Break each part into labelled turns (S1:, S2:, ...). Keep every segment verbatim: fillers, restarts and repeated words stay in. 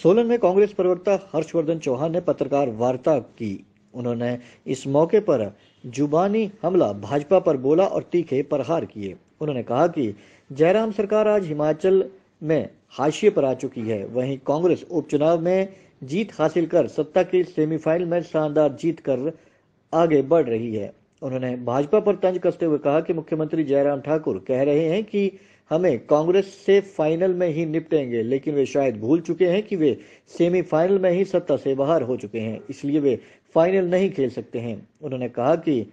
S1: सोलन में कांग्रेस प्रवक्ता हर्षवर्धन चौहान ने पत्रकार वार्ता की। उन्होंने इस मौके पर जुबानी हमला भाजपा पर बोला और तीखे प्रहार किए। उन्होंने कहा कि जयराम सरकार आज हिमाचल में हाशिए पर आ चुकी है, वहीं कांग्रेस उपचुनाव में जीत हासिल कर सत्ता की सेमीफाइनल में शानदार जीत कर आगे बढ़ रही है। उन्होंने भाजपा पर तंज कसते हुए कहा कि मुख्यमंत्री जयराम ठाकुर कह रहे हैं कि हमें कांग्रेस से फाइनल में ही निपटेंगे, लेकिन वे शायद भूल चुके हैं कि वे सेमीफाइनल में ही सत्ता से बाहर हो चुके हैं, इसलिए वे फाइनल नहीं खेल सकते हैं। उन्होंने कहा कि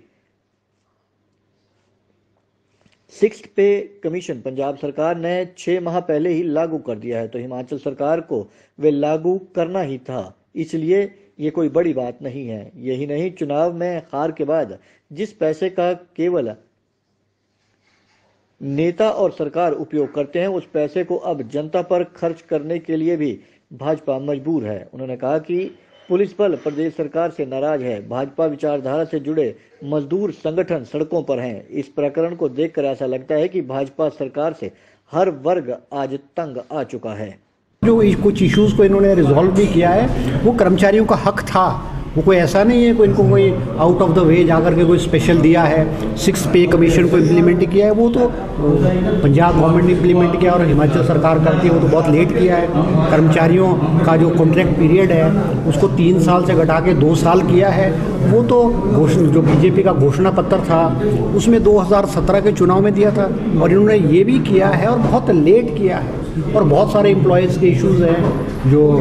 S1: सिक्स्थ पे कमीशन पंजाब सरकार ने छह माह पहले ही लागू कर दिया है, तो हिमाचल सरकार को वे लागू करना ही था, इसलिए ये कोई बड़ी बात नहीं है। यही नहीं, चुनाव में हार के बाद जिस पैसे का केवल नेता और सरकार उपयोग करते हैं, उस पैसे को अब जनता पर खर्च करने के लिए भी भाजपा मजबूर है। उन्होंने कहा कि पुलिस बल प्रदेश सरकार से नाराज है, भाजपा विचारधारा से जुड़े मजदूर संगठन सड़कों पर हैं। इस प्रकरण को देखकर ऐसा लगता है कि भाजपा सरकार से हर वर्ग आज तंग आ चुका है।
S2: जो कुछ इश्यूज को इन्होंने रिजॉल्व भी किया है, वो कर्मचारियों का हक था, वो कोई ऐसा नहीं है कोई इनको कोई आउट ऑफ द वे जाकर के कोई स्पेशल दिया है। सिक्स पे कमीशन को इम्प्लीमेंट किया है, वो तो पंजाब गवर्नमेंट ने इम्प्लीमेंट किया और हिमाचल सरकार करती है, वो तो बहुत लेट किया है। कर्मचारियों का जो कॉन्ट्रैक्ट पीरियड है उसको तीन साल से घटा के दो साल किया है, वो तो घोषणा जो बीजेपी का घोषणा पत्र था उसमें दो हज़ार सत्रह के चुनाव में दिया था, और इन्होंने ये भी किया है और बहुत लेट किया है। और बहुत सारे एम्प्लॉयज़ के इश्यूज़ हैं, जो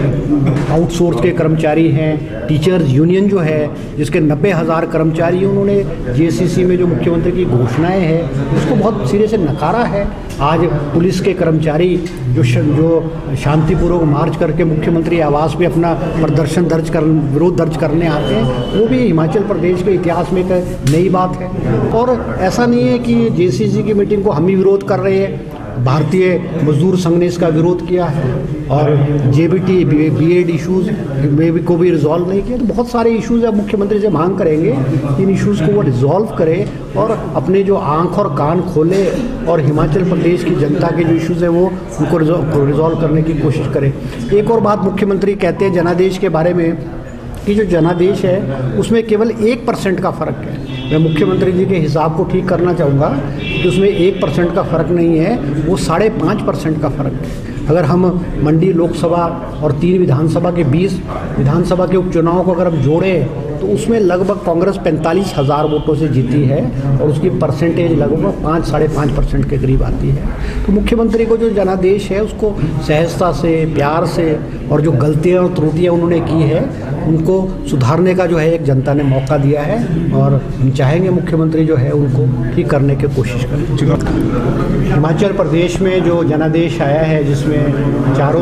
S2: आउटसोर्स के कर्मचारी हैं, टीचर्स यूनियन जो है जिसके नब्बे हज़ार कर्मचारी, उन्होंने जेसीसी में जो मुख्यमंत्री की घोषणाएं हैं उसको बहुत सिरे से नकारा है। आज पुलिस के कर्मचारी जो श, जो शांतिपूर्वक मार्च करके मुख्यमंत्री आवास पे अपना प्रदर्शन दर्ज कर विरोध दर्ज करने आते हैं, वो भी हिमाचल प्रदेश के इतिहास में एक नई बात है। और ऐसा नहीं है कि जेसीसी की मीटिंग को हम ही विरोध कर रहे हैं, भारतीय मजदूर संघ ने इसका विरोध किया है, और जेबीटी बीएड इश्यूज में भी को भी रिजॉल्व नहीं किया। तो बहुत सारे इश्यूज अब मुख्यमंत्री से मांग करेंगे इन इश्यूज को वो रिजॉल्व करे और अपने जो आंख और कान खोले और हिमाचल प्रदेश की जनता के जो इश्यूज है वो उनको रिजॉल्व करने की कोशिश करे। एक और बात मुख्यमंत्री कहते हैं जनादेश के बारे में कि जो जनादेश है उसमें केवल एक परसेंट का फ़र्क है। मैं मुख्यमंत्री जी के हिसाब को ठीक करना चाहूँगा कि उसमें एक परसेंट का फ़र्क नहीं है, वो साढ़े पाँच परसेंट का फ़र्क है। अगर हम मंडी लोकसभा और तीन विधानसभा के बीस विधानसभा के उपचुनाव को अगर हम जोड़ें तो उसमें लगभग कांग्रेस पैंतालीस हज़ार वोटों से जीती है और उसकी परसेंटेज लगभग पाँच साढ़े पाँच परसेंट के करीब आती है। तो मुख्यमंत्री को जो जनादेश है उसको सहजता से, प्यार से, और जो गलतियाँ और त्रुटियाँ उन्होंने की है उनको सुधारने का जो है एक जनता ने मौका दिया है, और हम चाहेंगे मुख्यमंत्री जो है उनको ठीक करने की कोशिश करें। हिमाचल प्रदेश में जो जनादेश आया है जिसमें चारों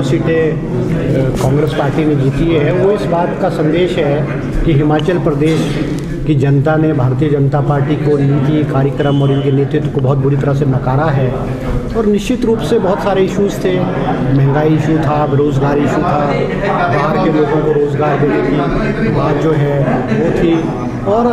S2: सीटें कांग्रेस पार्टी ने जीती है, वो इस बात का संदेश है कि हिमाचल प्रदेश की जनता ने भारतीय जनता पार्टी को, नीति, कार्यक्रम और इनके नेतृत्व को बहुत बुरी तरह से नकारा है। और निश्चित रूप से बहुत सारे इश्यूज़ थे, महंगाई इशू था, बेरोज़गार इशू था, बाहर के लोगों को रोज़गार देने की बात जो है वो थी, और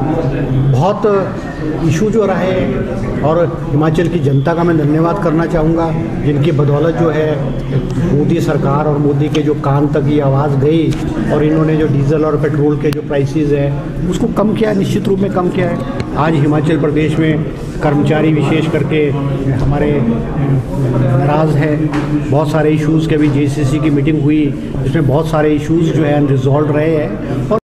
S2: बहुत इशू जो रहे। और हिमाचल की जनता का मैं धन्यवाद करना चाहूँगा जिनकी बदौलत जो है मोदी सरकार और मोदी के जो कान तक ये आवाज़ गई और इन्होंने जो डीजल और पेट्रोल के जो प्राइसेस है उसको कम किया, निश्चित रूप में कम किया है। आज हिमाचल प्रदेश में कर्मचारी विशेष करके हमारे नाराज़ है। बहुत सारे इश्यूज़ के भी जेसीसी की मीटिंग हुई जिसमें बहुत सारे इश्यूज़ जो है अनरिजॉल्व रहे हैं, और